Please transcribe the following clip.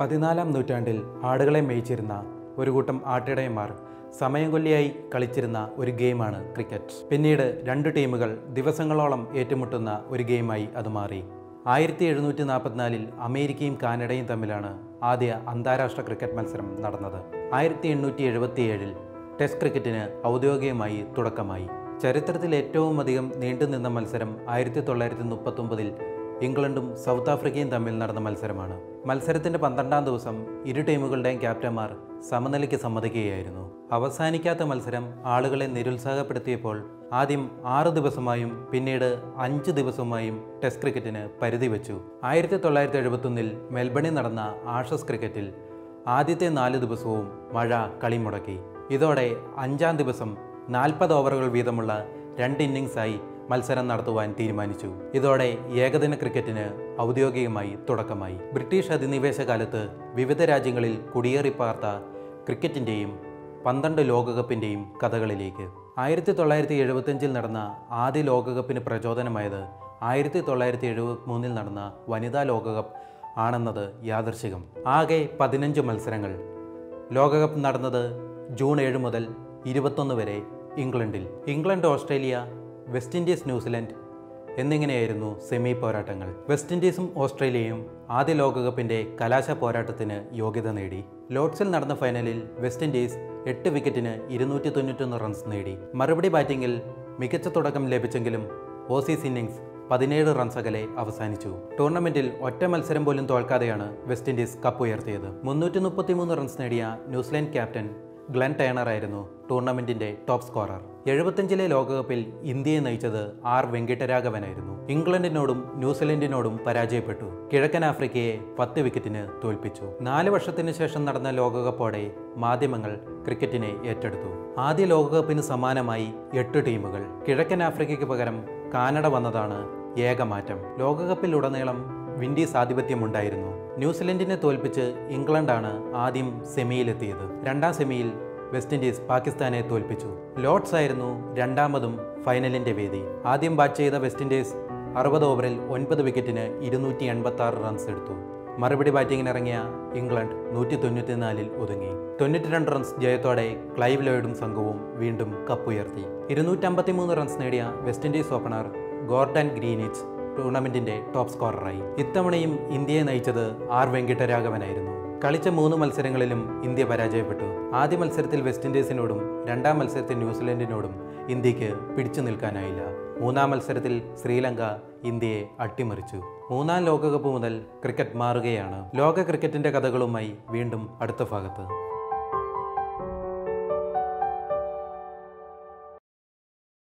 14-ാം നൂറ്റാണ്ടിൽ ആടുകളെ മേയിച്ചിരുന്ന ഒരു കൂട്ടം ആട്ടിടയന്മാർ സമയം കൊല്ലിയായി കളിച്ചിരുന്ന ഒരു ഗെയിമാണ് ക്രിക്കറ്റ്. പിന്നീട് രണ്ട് ടീമുകൾ ദിവസങ്ങളോളം ഏറ്റുമുട്ടുന്ന ഒരു ഗെയിമായി അത് മാറി. 1744-ൽ അമേരിക്കയും കാനഡയും തമ്മിലാണ് ആദ്യ അന്താരാഷ്ട്ര ക്രിക്കറ്റ് മത്സരം നടന്നത്. 1877-ൽ ടെസ്റ്റ് ക്രിക്കറ്റിന് ഔദ്യോഗികമായി തുടക്കമായി. ചരിത്രത്തിൽ ഏറ്റവും അധികം നീണ്ടുനിന്ന മത്സരം 1939-ൽ ഇംഗ്ലണ്ടും സൗത്ത് ആഫ്രിക്കയും തമ്മിൽ നടന്ന മത്സരമാണ്. മത്സരത്തിൻ്റെ 12-ാം ദിവസം ഇരു ടീമുകളുടെയും ക്യാപ്റ്റന്മാർ സമനിലയ്ക്ക് സമ്മതിക്കുകയായിരുന്നു. അവസാനിക്കാത്ത മത്സരം ആളുകളെ നിരുത്സാഹപ്പെടുത്തിയപ്പോൾ ആദ്യം 6 ദിവസമായും പിന്നീട് 5 ദിവസമായും ടെസ്റ്റ് ക്രിക്കറ്റിന് പരിധി വെച്ചു. 1971-ൽ മെൽബണിൽ നടന്ന ആഷസ് ക്രിക്കറ്റിൽ ആദ്യത്തെ 4 ദിവസവും മഴ കളി മുടക്കി. ഇതോടെ 5-ാം ദിവസം 40 ഓവറുകൾ വീതമുള്ള 2 ഇന്നിംഗ്സായി മത്സരം നടത്തുവാൻ തീരുമാനിച്ചു. ഇതോടെ ഏകദിന ക്രിക്കറ്റിന് ഔദ്യോഗികമായി തുടക്കമായി. ബ്രിട്ടീഷ് അധിനിവേശ കാലത്ത് വിവിധ രാജ്യങ്ങളിൽ കുടിയേറിപ്പാർത്ത ക്രിക്കറ്റിൻ്റെയും 12 ലോകകപ്പിൻ്റെയും കഥകളിലേക്ക് 1975-ൽ നടന്ന ആദ്യ ലോകകപ്പിന് പ്രചോദനമായത് 1973-ൽ നടന്ന വനിതാ ലോകകപ്പ് ആണെന്നത് യാദൃശ്ചികം. ആകെ 15 മത്സരങ്ങൾ. ലോകകപ്പ് നടന്നത് ജൂൺ 7 മുതൽ 21 വരെ ഇംഗ്ലണ്ടിൽ. England, Australia, West Indies, New Zealand എന്നിങ്ങനെയായിരുന്നു സെമി പോരാട്ടങ്ങൾ. വെസ്റ്റ് ഇൻഡീസും ഓസ്ട്രേലിയയും ആദ്യ ലോകകപ്പിൻ്റെ കലാശ പോരാട്ടത്തിന് യോഗ്യത നേടി. ലോർഡ്സിൽ നടന്ന ഫൈനലിൽ വെസ്റ്റ് ഇൻഡീസ് 8 വിക്കറ്റിന് 291 റൺസ് നേടി. മറുപടി ബാറ്റിംഗിൽ മികച്ച തുടക്കം ലഭിച്ചെങ്കിലും ഓസീസ് ഇന്നിംഗ്സ് 17 റൺസ് അകലെ അവസാനിച്ചു. ടൂർണമെന്റിൽ ഒറ്റ മത്സരം പോലും തോൽക്കാതെയാണ് വെസ്റ്റ് ഇൻഡീസ് കപ്പ് ഉയർത്തിയത്. 333 റൺസ് നേടിയ ന്യൂസിലൻഡ് ക്യാപ്റ്റൻ ഗ്ലെൻ ടേണർ ആയിരുന്നു ടൂർണമെന്റിന്റെ ടോപ്പ് സ്കോറർ. 75-ലെ ലോകകപ്പിൽ ഇന്ത്യയെ നയിച്ചത് ആർ വെങ്കിട്ടരാഘവനായിരുന്നു. ഇംഗ്ലണ്ടിനോടും ന്യൂസിലൻഡിനോടും പരാജയപ്പെട്ടു. കിഴക്കൻ ആഫ്രിക്കയെ 10 വിക്കറ്റിന് തോൽപ്പിച്ചു. 4 വർഷത്തിന് ശേഷം നടന്ന ലോകകപ്പോടെ മാധ്യമങ്ങൾ ക്രിക്കറ്റിനെ ഏറ്റെടുത്തു. ആദ്യ ലോകകപ്പിന് സമാനമായി 8 ടീമുകൾ. കിഴക്കൻ ആഫ്രിക്കയ്ക്ക് പകരം കാനഡ വന്നതാണ് ഏക മാറ്റം. ലോകകപ്പിലുടനീളം വിൻഡീസ് ആധിപത്യമുണ്ടായിരുന്നു. ന്യൂസിലൻഡിനെ തോൽപ്പിച്ച് ഇംഗ്ലണ്ടാണ് ആദ്യം സെമിയിലെത്തിയത്. 2-ാം സെമിയിൽ വെസ്റ്റ് ഇൻഡീസ് പാകിസ്ഥാനെ തോൽപ്പിച്ചു. ലോർഡ്സ് ആയിരുന്നു രണ്ടാമതും ഫൈനലിന്റെ വേദി. ആദ്യം ബാറ്റ് ചെയ്ത വെസ്റ്റ് ഇൻഡീസ് 60 ഓവറിൽ 9 വിക്കറ്റിന് 286 റൺസ് എടുത്തു. മറുപടി ബാറ്റിങ്ങിനിറങ്ങിയ ഇംഗ്ലണ്ട് 194-ൽ ഒതുങ്ങി. 92 റൺസ് ജയത്തോടെ ക്ലൈവ് ലോയിഡും സംഘവും വീണ്ടും കപ്പുയർത്തി. 253 റൺസ് നേടിയ West Indies opener Gordon Greenidge ടൂർണമെന്റിന്റെ ടോപ്പ് സ്കോററായി. ഇത്തവണയും ഇന്ത്യയെ നയിച്ചത് ആർ വെങ്കിട്ടരാഘവനായിരുന്നു. കളിച്ച 3 മത്സരങ്ങളിലും ഇന്ത്യ പരാജയപ്പെട്ടു. ആദ്യ മത്സരത്തിൽ വെസ്റ്റ് ഇൻഡീസിനോടും 2-ാം മത്സരത്തിൽ ന്യൂസിലൻഡിനോടും ഇന്ത്യക്ക് പിടിച്ചു നിൽക്കാനായില്ല. 3-ാം മത്സരത്തിൽ ശ്രീലങ്ക ഇന്ത്യയെ അട്ടിമറിച്ചു. 3-ാം ലോകകപ്പ് മുതൽ ക്രിക്കറ്റ് മാറുകയാണ്. ലോക ക്രിക്കറ്റിന്റെ കഥകളുമായി വീണ്ടും അടുത്ത ഭാഗത്ത്.